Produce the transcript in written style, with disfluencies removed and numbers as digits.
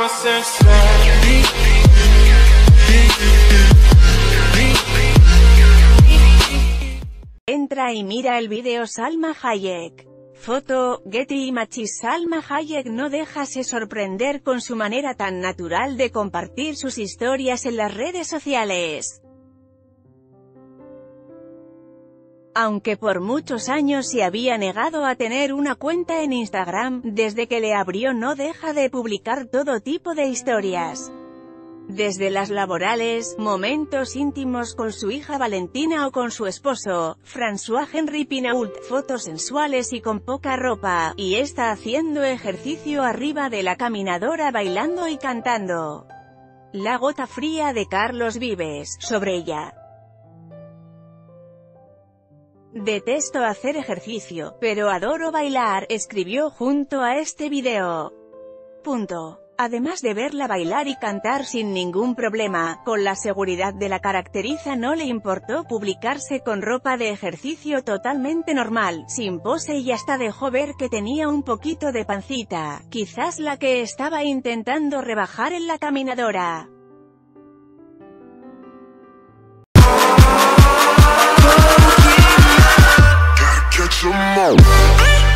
Entra y mira el video Salma Hayek. Foto, Getty Images. Salma Hayek no dejase sorprender con su manera tan natural de compartir sus historias en las redes sociales. Aunque por muchos años se había negado a tener una cuenta en Instagram, desde que le abrió no deja de publicar todo tipo de historias. Desde las laborales, momentos íntimos con su hija Valentina o con su esposo, François-Henri Pinault, fotos sensuales y con poca ropa, y está haciendo ejercicio arriba de la caminadora bailando y cantando. La gota fría de Carlos Vives, sobre ella. Detesto hacer ejercicio, pero adoro bailar, escribió junto a este video. Además de verla bailar y cantar sin ningún problema, con la seguridad de la caracteriza, no le importó publicarse con ropa de ejercicio totalmente normal, sin pose, y hasta dejó ver que tenía un poquito de pancita, quizás la que estaba intentando rebajar en la caminadora. Catch 'em all.